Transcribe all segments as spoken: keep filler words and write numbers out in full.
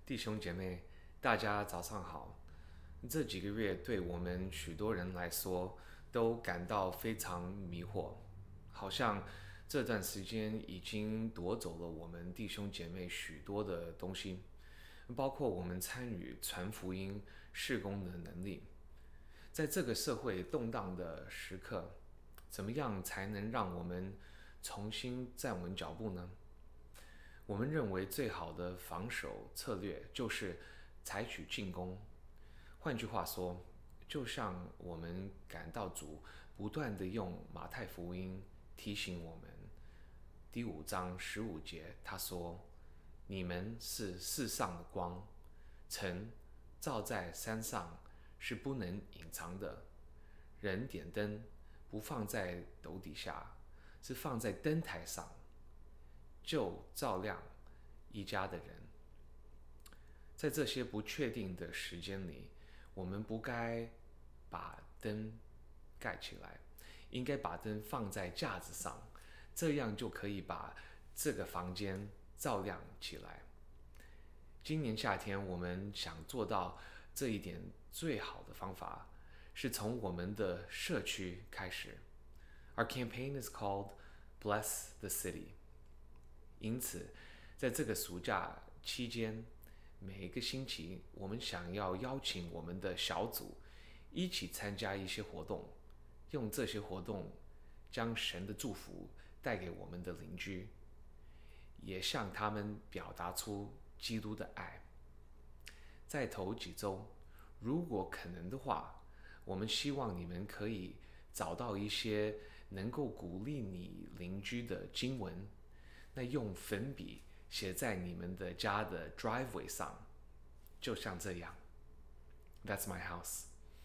弟兄姐妹，大家早上好。这几个月对我们许多人来说都感到非常迷惑，好像这段时间已经夺走了我们弟兄姐妹许多的东西，包括我们参与传福音事工的能力。在这个社会动荡的时刻，怎么样才能让我们重新站稳脚步呢？我们认为最好的防守策略就是采取进攻。换句话说，就像我们感到主不断地用马太福音提醒我们，第五章十五节他说：“你们是世上的光，城照在山上是不能隐藏的。人点灯不放在斗底下，是放在灯台上，就照亮一家的人。”在这些不确定的时间里，我们不该把灯盖起来，应该把灯放在架子上，这样就可以把这个房间照亮起来。今年夏天，我们想做到这一点，最好的方法是从我们的社区开始。Our campaign is called Bless the City。因此，在这个暑假期间，每一个星期，我们想要邀请我们的小组一起参加一些活动，用这些活动将神的祝福带给我们的邻居，也向他们表达出基督的爱。在头几周，如果可能的话，我们希望你们可以找到一些能够鼓励你邻居的经文，那用粉笔写在你们的家的 driveway 上，就像这样 That's my house。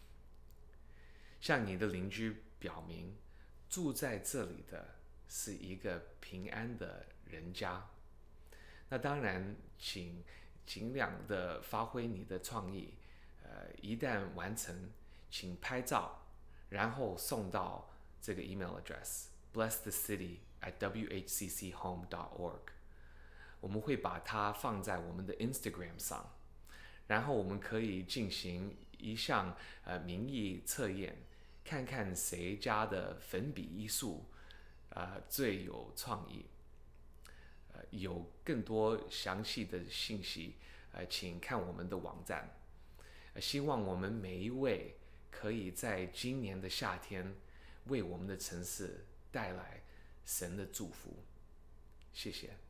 向你的邻居表明，住在这里的是一个平安的人家。那当然，请尽量的发挥你的创意，呃，一旦完成，请拍照，然后送到这个 email address bless the city at w h c c home dot org。 我们会把它放在我们的 Instagram 上，然后我们可以进行一项呃民意测验，看看谁家的粉笔艺术呃最有创意。呃，有更多详细的信息，呃，请看我们的网站。呃，希望我们每一位可以在今年的夏天，为我们的城市带来神的祝福。谢谢。